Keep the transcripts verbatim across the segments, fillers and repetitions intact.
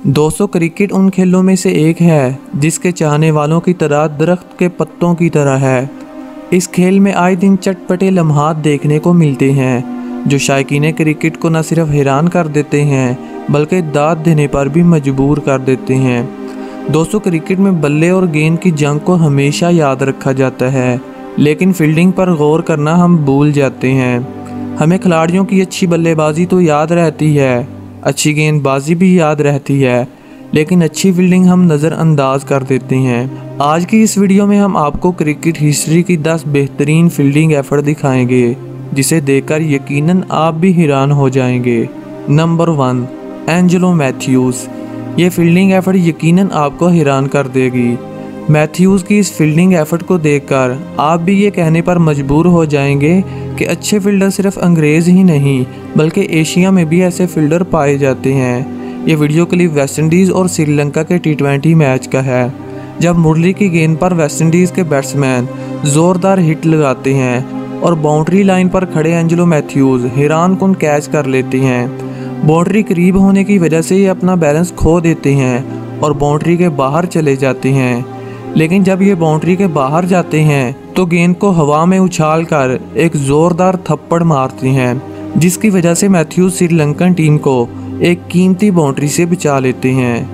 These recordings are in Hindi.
दोस्तों, क्रिकेट उन खेलों में से एक है जिसके चाहने वालों की तादाद दरख्त के पत्तों की तरह है। इस खेल में आए दिन चटपटे लम्हात देखने को मिलते हैं जो शायकीन क्रिकेट को न सिर्फ हैरान कर देते हैं बल्कि दाद देने पर भी मजबूर कर देते हैं। दोस्तों, क्रिकेट में बल्ले और गेंद की जंग को हमेशा याद रखा जाता है, लेकिन फील्डिंग पर गौर करना हम भूल जाते हैं। हमें खिलाड़ियों की अच्छी बल्लेबाजी तो याद रहती है, अच्छी गेंदबाजी भी याद रहती है, लेकिन अच्छी फील्डिंग हम नज़रअंदाज कर देते हैं। आज की इस वीडियो में हम आपको क्रिकेट हिस्ट्री की दस बेहतरीन फील्डिंग एफर्ट दिखाएंगे जिसे देखकर यकीनन आप भी हैरान हो जाएंगे। Number one, Angelo Mathews. ये फील्डिंग एफर्ट यकीनन आपको हैरान कर देगी। मैथ्यूज़ की इस फील्डिंग एफर्ट को देखकर आप भी ये कहने पर मजबूर हो जाएंगे कि अच्छे फील्डर सिर्फ अंग्रेज़ ही नहीं बल्कि एशिया में भी ऐसे फील्डर पाए जाते हैं। ये वीडियो क्लिप वेस्टइंडीज़ और श्रीलंका के टी ट्वेंटी मैच का है, जब मुरली की गेंद पर वेस्टइंडीज़ के बैट्समैन ज़ोरदार हिट लगाते हैं और बाउंड्री लाइन पर खड़े एंजेलो मैथ्यूज़ हैरान कुन कैच कर लेते हैं। बाउंड्री करीब होने की वजह से ये अपना बैलेंस खो देते हैं और बाउंड्री के बाहर चले जाते हैं, लेकिन जब ये बाउंड्री के बाहर जाते हैं तो गेंद को हवा में उछालकर एक ज़ोरदार थप्पड़ मारते हैं, जिसकी वजह से मैथ्यूज़ श्रीलंकन टीम को एक कीमती बाउंड्री से बचा लेते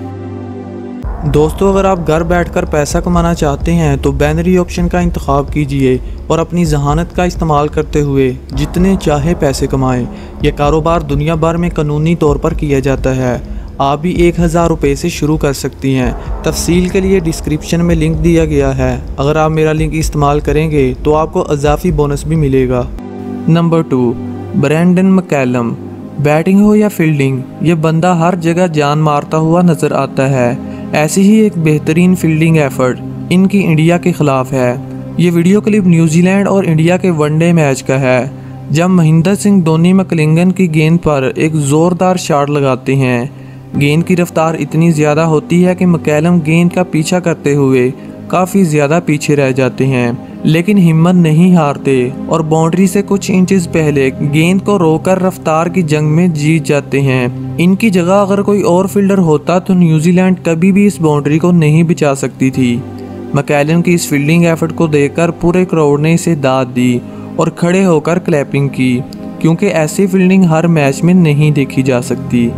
हैं। दोस्तों, अगर आप घर बैठकर पैसा कमाना चाहते हैं तो बाइनरी ऑप्शन का इंतखाब कीजिए और अपनी जहानत का इस्तेमाल करते हुए जितने चाहे पैसे कमाएं। यह कारोबार दुनिया भर में कानूनी तौर पर किया जाता है। आप भी एक हज़ार रुपये से शुरू कर सकती हैं। तफसील के लिए डिस्क्रिप्शन में लिंक दिया गया है। अगर आप मेरा लिंक इस्तेमाल करेंगे तो आपको इजाफी बोनस भी मिलेगा। Number two, Brendon McCullum. Batting हो या फील्डिंग, ये बंदा हर जगह जान मारता हुआ नज़र आता है। ऐसी ही एक बेहतरीन फील्डिंग एफर्ट इनकी इंडिया के ख़िलाफ़ है। ये वीडियो क्लिप न्यूजीलैंड और इंडिया के वनडे मैच का है, जब महेंद्र सिंह धोनी मैकलिंगन की गेंद पर एक ज़ोरदार शॉट लगाते हैं। गेंद की रफ्तार इतनी ज़्यादा होती है कि मैकलम गेंद का पीछा करते हुए काफ़ी ज़्यादा पीछे रह जाते हैं, लेकिन हिम्मत नहीं हारते और बाउंड्री से कुछ इंचेस पहले गेंद को रोककर रफ्तार की जंग में जीत जाते हैं। इनकी जगह अगर कोई और फील्डर होता तो न्यूजीलैंड कभी भी इस बाउंड्री को नहीं बचा सकती थी। मैकलम की इस फील्डिंग एफर्ट को देखकर पूरे क्राउड ने इसे दाद दी और खड़े होकर क्लैपिंग की, क्योंकि ऐसी फील्डिंग हर मैच में नहीं देखी जा सकती।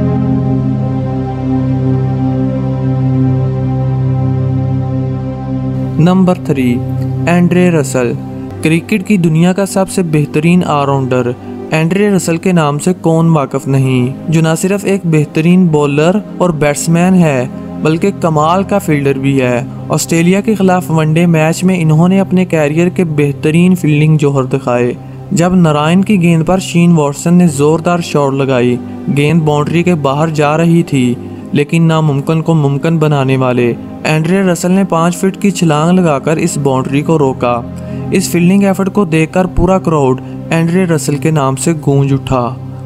Number three, Andre Russell. Cricket की दुनिया का सबसे बेहतरीन ऑलराउंडर एंड्रे रसल के नाम से कौन वाकिफ नहीं, जो न सिर्फ एक बेहतरीन बॉलर और बैट्समैन है बल्कि कमाल का फील्डर भी है। ऑस्ट्रेलिया के खिलाफ वनडे मैच में इन्होंने अपने कैरियर के बेहतरीन फील्डिंग जोहर दिखाए। जब नारायण की गेंद पर शेन वॉटसन ने ज़ोरदार शॉट लगाई, गेंद बाउंड्री के बाहर जा रही थी, लेकिन नामुमकिन को मुमकिन बनाने वाले एंड्रे रसल ने पाँच फीट की छलांग लगाकर इस बाउंड्री को रोका। इस फील्डिंग एफर्ट को देखकर पूरा क्राउड एंड्रे रसल के नाम से गूंज उठा।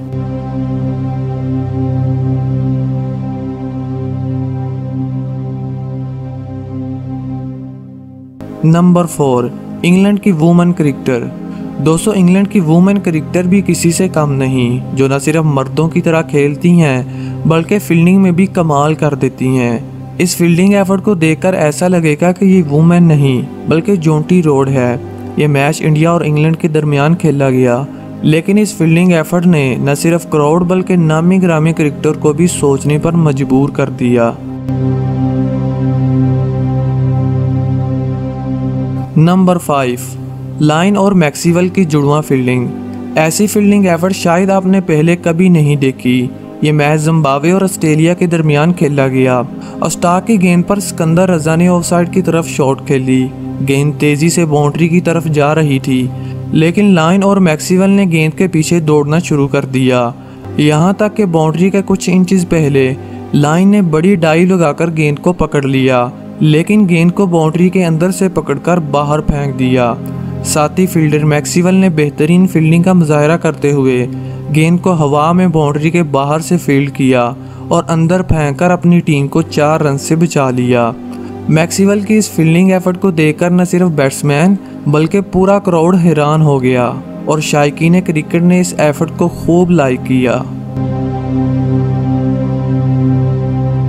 नंबर फोर, इंग्लैंड की वुमेन क्रिकेटर। दोस्तों, इंग्लैंड की वुमेन क्रिकेटर भी किसी से कम नहीं, जो न सिर्फ मर्दों की तरह खेलती हैं बल्कि फील्डिंग में भी कमाल कर देती हैं। इस फील्डिंग एफर्ट को देखकर ऐसा लगेगा कि ये वुमेन नहीं बल्कि जोंटी रोड है। ये मैच इंडिया और इंग्लैंड के दरमियान खेला गया, लेकिन इस फील्डिंग एफर्ट ने न सिर्फ क्राउड बल्कि नामी ग्रामी क्रिकेटर को भी सोचने पर मजबूर कर दिया। नंबर फाइव, लाइन और मैक्सवेल की जुड़वा फील्डिंग। ऐसी फील्डिंग एफर्ट शायद आपने पहले कभी नहीं देखी। ये मैच जिम्बाब्वे और ऑस्ट्रेलिया के दरमियान खेला गया। ऑस्टाक की गेंद पर सिकंदर रजा ने ऑफसाइड की तरफ शॉट खेली। गेंद तेज़ी से बाउंड्री की तरफ जा रही थी, लेकिन लाइन और मैक्सवेल ने गेंद के पीछे दौड़ना शुरू कर दिया। यहाँ तक कि बाउंड्री के कुछ इंचेस पहले लाइन ने बड़ी डाई लगाकर गेंद को पकड़ लिया, लेकिन गेंद को बाउंड्री के अंदर से पकड़कर बाहर फेंक दिया। साथी फील्डर मैक्सवेल ने बेहतरीन फील्डिंग का मुजाहरा करते हुए गेंद को हवा में बाउंड्री के बाहर से फील्ड किया और अंदर फेंककर अपनी टीम को चार रन से बचा लिया। मैक्सवेल की इस फील्डिंग एफर्ट को देखकर न सिर्फ बैट्समैन बल्कि पूरा क्राउड हैरान हो गया और शायकीन क्रिकेट ने इस एफर्ट को खूब लाइक किया।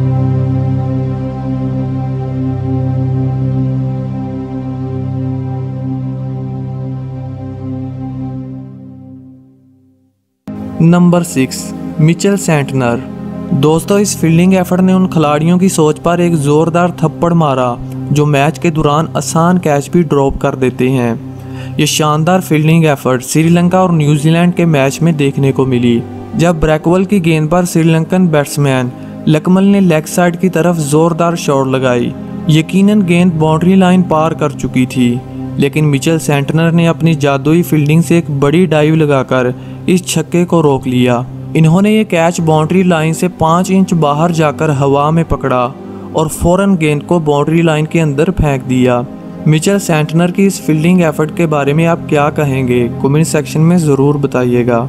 Number six, Mitchell Santner. दोस्तों, इस फील्डिंग एफर्ट ने उन खिलाड़ियों की सोच पर एक ज़ोरदार थप्पड़ मारा जो मैच के दौरान आसान कैच भी ड्रॉप कर देते हैं। ये शानदार फील्डिंग एफर्ट श्रीलंका और न्यूजीलैंड के मैच में देखने को मिली, जब ब्रैकवल की गेंद पर श्रीलंकन बैट्समैन लकमल ने लेग साइड की तरफ ज़ोरदार शॉट लगाई। यकीनन गेंद बाउंड्री लाइन पार कर चुकी थी, लेकिन मिचेल सेंटनर ने अपनी जादुई फील्डिंग से एक बड़ी डाइव लगाकर इस छक्के को रोक लिया। इन्होंने ये कैच बाउंड्री लाइन से पाँच इंच बाहर जाकर हवा में पकड़ा और फौरन गेंद को बाउंड्री लाइन के अंदर फेंक दिया। मिचेल सेंटनर की इस फील्डिंग एफर्ट के बारे में आप क्या कहेंगे, कमेंट सेक्शन में ज़रूर बताइएगा।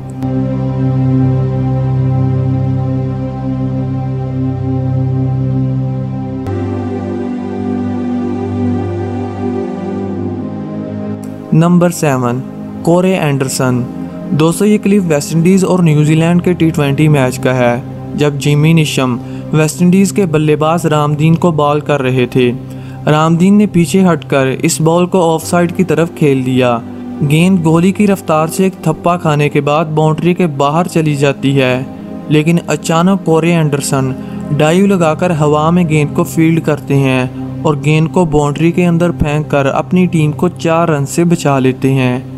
Number seven, Corey Anderson. दोस्तों, ये क्लिप वेस्टइंडीज़ और न्यूजीलैंड के टी ट्वेंटी मैच का है, जब जिमी निशम वेस्टइंडीज़ के बल्लेबाज रामदीन को बॉल कर रहे थे। रामदीन ने पीछे हटकर इस बॉल को ऑफसाइड की तरफ खेल दिया। गेंद गोली की रफ्तार से एक थप्पा खाने के बाद बाउंड्री के बाहर चली जाती है, लेकिन अचानक कोरे एंडरसन डाइव लगाकर हवा में गेंद को फील्ड करते हैं और गेंद को बाउंड्री के अंदर फेंक कर अपनी टीम को चार रन से बचा लेते हैं।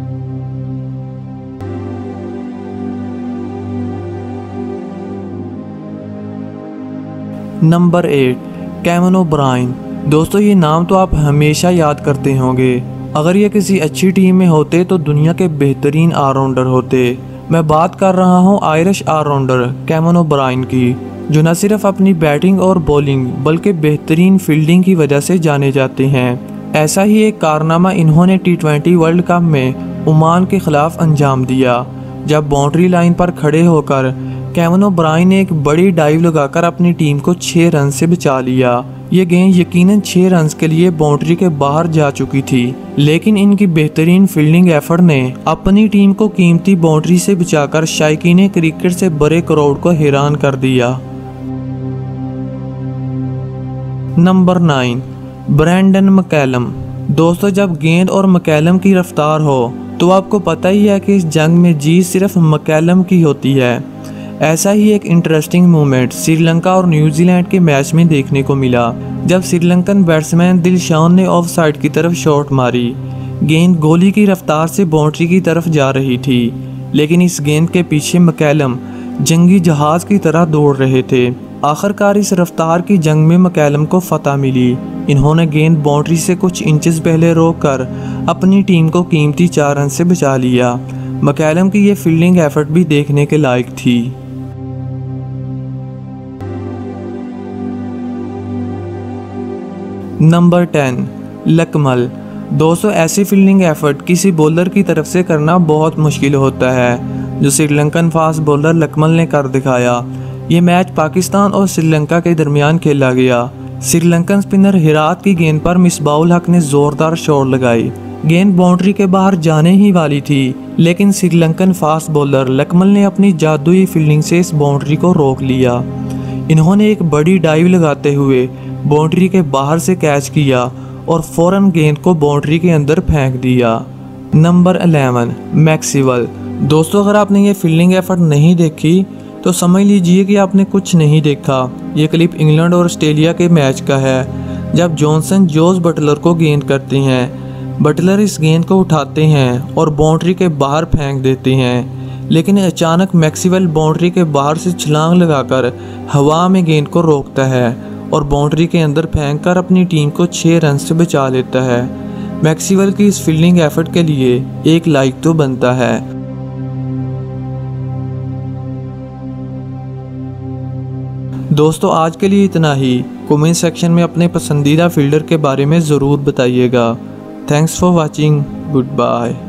Number eight, Kevin O'Brien. दोस्तों, ये नाम तो आप हमेशा याद करते होंगे। अगर ये किसी अच्छी टीम में होते तो दुनिया के बेहतरीन ऑलराउंडर होते। मैं बात कर रहा हूँ आयरिश ऑलराउंडर केविन ओब्रायन की, जो न सिर्फ अपनी बैटिंग और बॉलिंग बल्कि बेहतरीन फील्डिंग की वजह से जाने जाते हैं। ऐसा ही एक कारनामा इन्होंने टी ट्वेंटी वर्ल्ड कप में ओमान के खिलाफ अंजाम दिया, जब बाउंड्री लाइन पर खड़े होकर केविन ओब्रायन ने एक बड़ी डाइव लगाकर अपनी टीम को छः रन से बचा लिया। ये गेंद यकीनन छः रन के लिए बाउंड्री के बाहर जा चुकी थी, लेकिन इनकी बेहतरीन फील्डिंग एफर्ट ने अपनी टीम को कीमती बाउंड्री से बचाकर शायकीन क्रिकेट से बड़े क्राउड को हैरान कर दिया। Number nine, Brendon McCullum. दोस्तों, जब गेंद और मैकलम की रफ्तार हो तो आपको पता ही है कि इस जंग में जीत सिर्फ मैकलम की होती है। ऐसा ही एक इंटरेस्टिंग मोमेंट श्रीलंका और न्यूजीलैंड के मैच में देखने को मिला, जब श्रीलंकन बैट्समैन दिलशान ने ऑफ साइड की तरफ शॉट मारी। गेंद गोली की रफ्तार से बाउंड्री की तरफ जा रही थी, लेकिन इस गेंद के पीछे मैकलम जंगी जहाज की तरह दौड़ रहे थे। आखिरकार इस रफ्तार की जंग में मैकलम को फतह मिली। इन्होंने गेंद बाउंड्री से कुछ इंचेस पहले रोककर अपनी टीम को कीमती चार रन से बचा लिया। मैकलम की ये फील्डिंग एफर्ट भी देखने के लायक थी। Number ten, Lakmal. दोस्तों, ऐसी फील्डिंग एफर्ट किसी बॉलर की तरफ से करना बहुत मुश्किल होता है, जो श्रीलंकन फास्ट बॉलर लकमल ने कर दिखाया। ये मैच पाकिस्तान और श्रीलंका के दरमियान खेला गया। श्रीलंकन स्पिनर हिरात की गेंद पर मिसबाउल हक ने जोरदार शॉट लगाई। गेंद बाउंड्री के बाहर जाने ही वाली थी, लेकिन श्रीलंकन फास्ट बॉलर लकमल ने अपनी जादुई फील्डिंग से इस बाउंड्री को रोक लिया। इन्होंने एक बड़ी डाइव लगाते हुए बाउंड्री के बाहर से कैच किया और फौरन गेंद को बाउंड्री के अंदर फेंक दिया। Number eleven, Maxwell. दोस्तों, अगर आपने ये फील्डिंग एफर्ट नहीं देखी तो समझ लीजिए कि आपने कुछ नहीं देखा। ये क्लिप इंग्लैंड और ऑस्ट्रेलिया के मैच का है, जब जॉनसन जोस बटलर को गेंद करते हैं। बटलर इस गेंद को उठाते हैं और बाउंड्री के बाहर फेंक देते हैं, लेकिन अचानक मैक्सवेल बाउंड्री के बाहर से छलांग लगाकर हवा में गेंद को रोकता है और बाउंड्री के अंदर फेंककर अपनी टीम को छः रन से बचा लेता है। मैक्सवेल की इस फील्डिंग एफर्ट के लिए एक लाइक तो बनता है। दोस्तों, आज के लिए इतना ही। कमेंट सेक्शन में अपने पसंदीदा फील्डर के बारे में ज़रूर बताइएगा। Thanks for watching. Good bye.